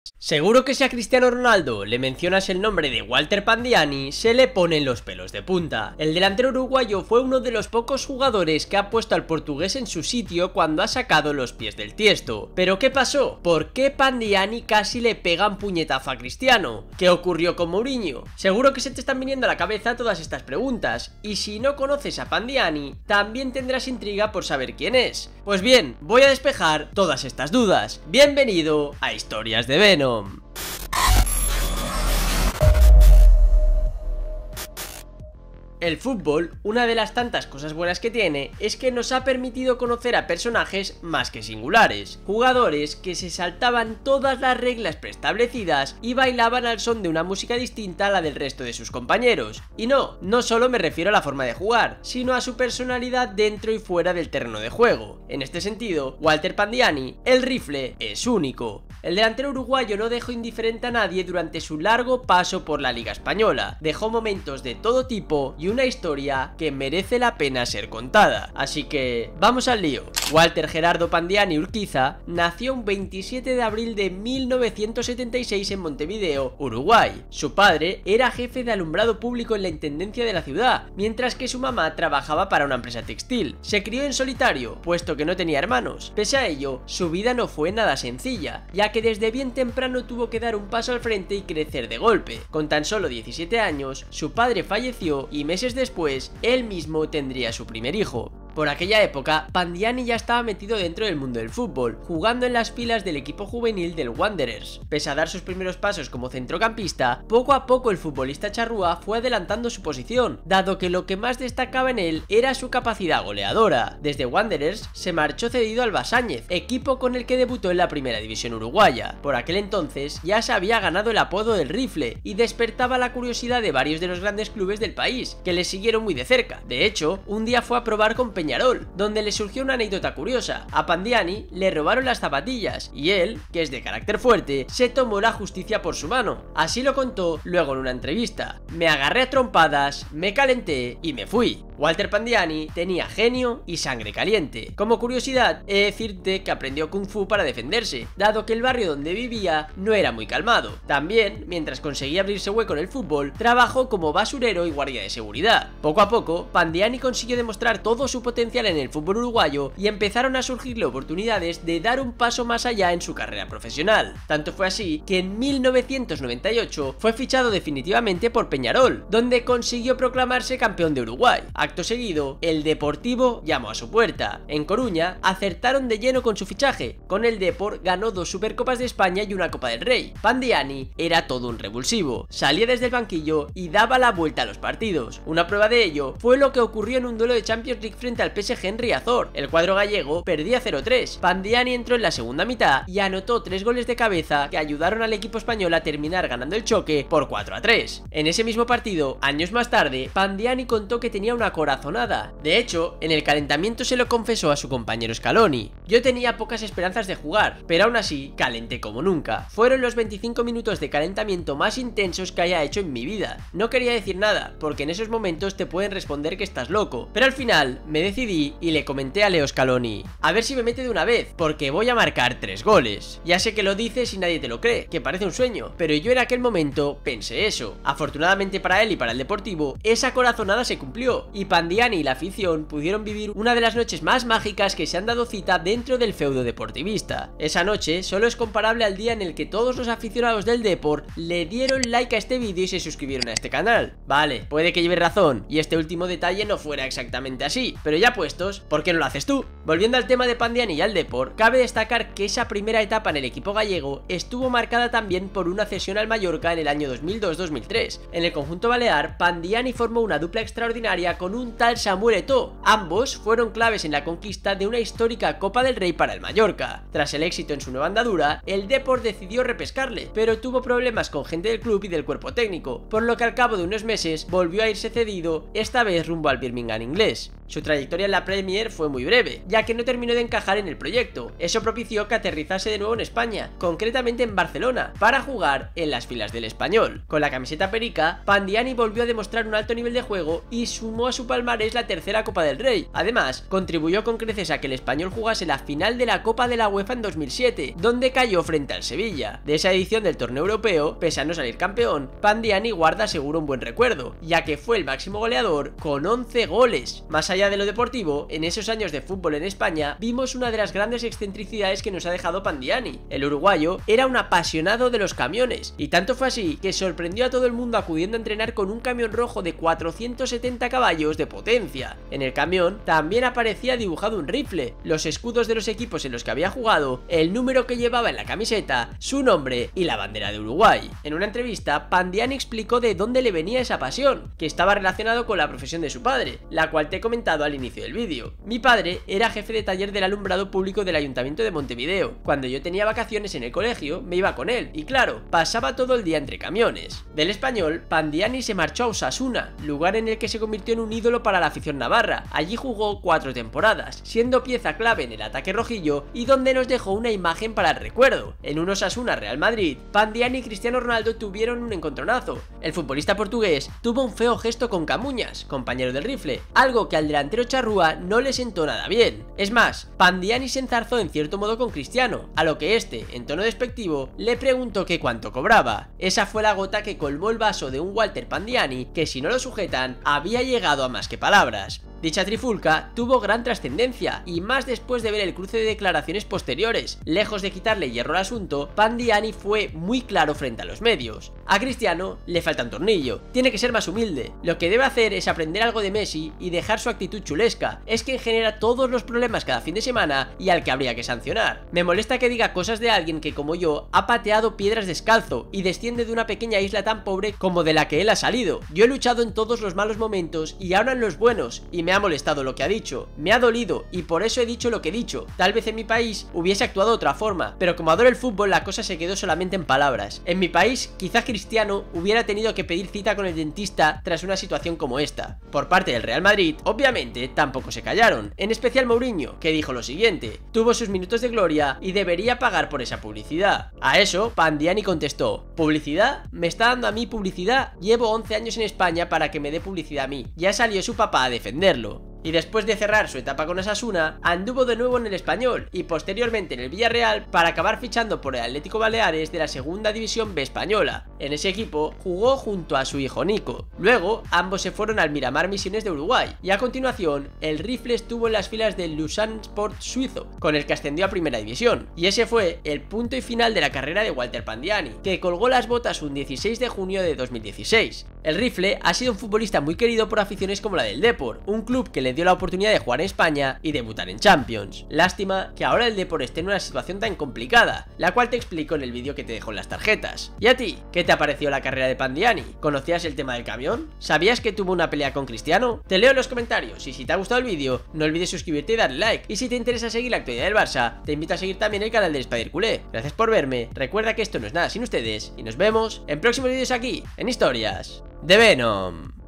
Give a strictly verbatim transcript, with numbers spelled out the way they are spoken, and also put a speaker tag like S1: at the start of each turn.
S1: Seguro que si a Cristiano Ronaldo le mencionas el nombre de Walter Pandiani, se le ponen los pelos de punta. El delantero uruguayo fue uno de los pocos jugadores que ha puesto al portugués en su sitio cuando ha sacado los pies del tiesto. ¿Pero qué pasó? ¿Por qué Pandiani casi le pega un puñetazo a Cristiano? ¿Qué ocurrió con Mourinho? Seguro que se te están viniendo a la cabeza todas estas preguntas, y si no conoces a Pandiani, también tendrás intriga por saber quién es. Pues bien, voy a despejar todas estas dudas. Bienvenido a Historias de Venom. El fútbol, una de las tantas cosas buenas que tiene, es que nos ha permitido conocer a personajes más que singulares, jugadores que se saltaban todas las reglas preestablecidas y bailaban al son de una música distinta a la del resto de sus compañeros. Y no, no solo me refiero a la forma de jugar, sino a su personalidad dentro y fuera del terreno de juego. En este sentido, Walter Pandiani, el rifle, es único. El delantero uruguayo no dejó indiferente a nadie durante su largo paso por la Liga Española, dejó momentos de todo tipo y una historia que merece la pena ser contada. Así que, vamos al lío. Walter Gerardo Pandiani Urquiza nació un veintisiete de abril de mil novecientos setenta y seis en Montevideo, Uruguay. Su padre era jefe de alumbrado público en la intendencia de la ciudad, mientras que su mamá trabajaba para una empresa textil. Se crió en solitario, puesto que no tenía hermanos. Pese a ello, su vida no fue nada sencilla, ya que desde bien temprano tuvo que dar un paso al frente y crecer de golpe. Con tan solo diecisiete años, su padre falleció y meses después, él mismo tendría su primer hijo. Por aquella época, Pandiani ya estaba metido dentro del mundo del fútbol, jugando en las filas del equipo juvenil del Wanderers. Pese a dar sus primeros pasos como centrocampista, poco a poco el futbolista charrúa fue adelantando su posición, dado que lo que más destacaba en él era su capacidad goleadora. Desde Wanderers se marchó cedido al Basáñez, equipo con el que debutó en la primera división uruguaya. Por aquel entonces ya se había ganado el apodo del rifle y despertaba la curiosidad de varios de los grandes clubes del país, que le siguieron muy de cerca. De hecho, un día fue a probar con Peñarol, donde le surgió una anécdota curiosa. A Pandiani le robaron las zapatillas y él, que es de carácter fuerte, se tomó la justicia por su mano. Así lo contó luego en una entrevista: me agarré a trompadas, me calenté y me fui. Walter Pandiani tenía genio y sangre caliente. Como curiosidad, he de decirte que aprendió Kung Fu para defenderse, dado que el barrio donde vivía no era muy calmado. También, mientras conseguía abrirse hueco en el fútbol, trabajó como basurero y guardia de seguridad. Poco a poco, Pandiani consiguió demostrar todo su potencial en el fútbol uruguayo y empezaron a surgirle oportunidades de dar un paso más allá en su carrera profesional. Tanto fue así que en mil novecientos noventa y ocho fue fichado definitivamente por Peñarol, donde consiguió proclamarse campeón de Uruguay. Acto seguido, el Deportivo llamó a su puerta. En Coruña acertaron de lleno con su fichaje. Con el Depor ganó dos Supercopas de España y una Copa del Rey. Pandiani era todo un revulsivo, salía desde el banquillo y daba la vuelta a los partidos. Una prueba de ello fue lo que ocurrió en un duelo de Champions League frente al P S G en Riazor. El cuadro gallego perdía cero tres. Pandiani entró en la segunda mitad y anotó tres goles de cabeza que ayudaron al equipo español a terminar ganando el choque por cuatro a tres. En ese mismo partido, años más tarde, Pandiani contó que tenía una corazonada. De hecho, en el calentamiento se lo confesó a su compañero Scaloni: yo tenía pocas esperanzas de jugar, pero aún así calenté como nunca. Fueron los veinticinco minutos de calentamiento más intensos que haya hecho en mi vida. No quería decir nada, porque en esos momentos te pueden responder que estás loco, pero al final me decidí y le comenté a Leo Scaloni: a ver si me mete de una vez, porque voy a marcar tres goles. Ya sé que lo dices y nadie te lo cree, que parece un sueño, pero yo en aquel momento pensé eso. Afortunadamente para él y para el Deportivo, esa corazonada se cumplió, y Pandiani y la afición pudieron vivir una de las noches más mágicas que se han dado cita dentro del feudo deportivista. Esa noche solo es comparable al día en el que todos los aficionados del Depor le dieron like a este vídeo y se suscribieron a este canal. Vale, puede que lleve razón y este último detalle no fuera exactamente así, pero ya puestos, ¿por qué no lo haces tú? Volviendo al tema de Pandiani y al Depor, cabe destacar que esa primera etapa en el equipo gallego estuvo marcada también por una cesión al Mallorca en el año dos mil dos dos mil tres. En el conjunto balear, Pandiani formó una dupla extraordinaria con un tal Samuel Eto'o. Ambos fueron claves en la conquista de una histórica Copa del Rey para el Mallorca. Tras el éxito en su nueva andadura, el Depor decidió repescarle, pero tuvo problemas con gente del club y del cuerpo técnico, por lo que al cabo de unos meses volvió a irse cedido, esta vez rumbo al Birmingham inglés. Su trayectoria en la Premier fue muy breve, ya que no terminó de encajar en el proyecto. Eso propició que aterrizase de nuevo en España, concretamente en Barcelona, para jugar en las filas del Español. Con la camiseta perica, Pandiani volvió a demostrar un alto nivel de juego y sumó a su palmarés la tercera Copa del Rey. Además, contribuyó con creces a que el Español jugase la final de la Copa de la UEFA en dos mil siete, donde cayó frente al Sevilla. De esa edición del torneo europeo, pese a no salir campeón, Pandiani guarda seguro un buen recuerdo, ya que fue el máximo goleador con once goles. Más allá de lo deportivo, en esos años de fútbol en España, vimos una de las grandes excentricidades que nos ha dejado Pandiani. El uruguayo era un apasionado de los camiones, y tanto fue así que sorprendió a todo el mundo acudiendo a entrenar con un camión rojo de cuatrocientos setenta caballos de potencia. En el camión también aparecía dibujado un rifle, los escudos de los equipos en los que había jugado, el número que llevaba en la camiseta, su nombre y la bandera de Uruguay. En una entrevista, Pandiani explicó de dónde le venía esa pasión, que estaba relacionado con la profesión de su padre, la cual te he comentado al inicio del vídeo. Mi padre era jefe de taller del alumbrado público del Ayuntamiento de Montevideo. Cuando yo tenía vacaciones en el colegio, me iba con él, y claro, pasaba todo el día entre camiones. Del Español, Pandiani se marchó a Osasuna, lugar en el que se convirtió en un ídolo para la afición navarra. Allí jugó cuatro temporadas, siendo pieza clave en el ataque rojillo y donde nos dejó una imagen para el recuerdo. En un Osasuna Real Madrid, Pandiani y Cristiano Ronaldo tuvieron un encontronazo. El futbolista portugués tuvo un feo gesto con Camuñas, compañero del rifle, algo que al delantero charrúa no le sentó nada bien. Es más, Pandiani se enzarzó en cierto modo con Cristiano, a lo que este, en tono despectivo, le preguntó que cuánto cobraba. Esa fue la gota que colmó el vaso de un Walter Pandiani que, si no lo sujetan, había llegado a más que palabras. Dicha trifulca tuvo gran trascendencia, y más después de ver el cruce de declaraciones posteriores. Lejos de quitarle hierro al asunto, Pandiani fue muy claro frente a los medios. A Cristiano le falta un tornillo, tiene que ser más humilde. Lo que debe hacer es aprender algo de Messi y dejar su actitud chulesca. Es quien genera todos los problemas cada fin de semana y al que habría que sancionar. Me molesta que diga cosas de alguien que, como yo, ha pateado piedras descalzo y desciende de una pequeña isla tan pobre como de la que él ha salido. Yo he luchado en todos los malos momentos y ahora en los buenos, y me Me ha molestado lo que ha dicho, me ha dolido y por eso he dicho lo que he dicho. Tal vez en mi país hubiese actuado de otra forma, pero como adoro el fútbol, la cosa se quedó solamente en palabras. En mi país, quizás Cristiano hubiera tenido que pedir cita con el dentista tras una situación como esta. Por parte del Real Madrid, obviamente, tampoco se callaron, en especial Mourinho, que dijo lo siguiente: tuvo sus minutos de gloria y debería pagar por esa publicidad. A eso, Pandiani contestó: ¿publicidad? ¿Me está dando a mí publicidad? Llevo once años en España para que me dé publicidad a mí. Ya salió su papá a defenderlo. Y después de cerrar su etapa con Osasuna, anduvo de nuevo en el Español y posteriormente en el Villarreal para acabar fichando por el Atlético Baleares de la segunda división B española. En ese equipo jugó junto a su hijo Nico. Luego ambos se fueron al Miramar Misiones de Uruguay y a continuación el rifle estuvo en las filas del Lausanne Sport suizo, con el que ascendió a primera división. Y ese fue el punto y final de la carrera de Walter Pandiani, que colgó las botas un dieciséis de junio de dos mil dieciséis. El rifle ha sido un futbolista muy querido por aficiones como la del Depor, un club que le dio la oportunidad de jugar en España y debutar en Champions. Lástima que ahora el Depor esté en una situación tan complicada, la cual te explico en el vídeo que te dejo en las tarjetas. ¿Y a ti? ¿Qué te ha parecido la carrera de Pandiani? ¿Conocías el tema del camión? ¿Sabías que tuvo una pelea con Cristiano? Te leo en los comentarios, y si te ha gustado el vídeo, no olvides suscribirte y darle like. Y si te interesa seguir la actualidad del Barça, te invito a seguir también el canal del Spider Culé. Gracias por verme, recuerda que esto no es nada sin ustedes, y nos vemos en próximos vídeos aquí, en Historias de Venom.